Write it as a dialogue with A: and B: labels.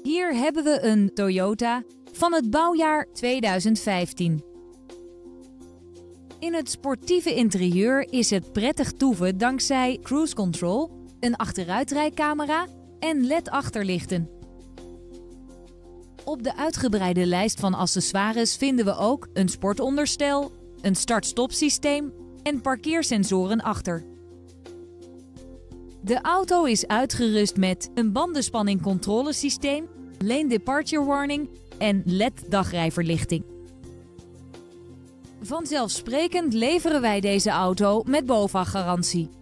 A: Hier hebben we een Toyota van het bouwjaar 2015. In het sportieve interieur is het prettig toeven dankzij cruise control, een achteruitrijcamera en LED-achterlichten. Op de uitgebreide lijst van accessoires vinden we ook een sportonderstel, een start-stop systeem en parkeersensoren achter. De auto is uitgerust met een bandenspanningcontrolesysteem, lane departure warning en LED-dagrijverlichting. Vanzelfsprekend leveren wij deze auto met BOVAG-garantie.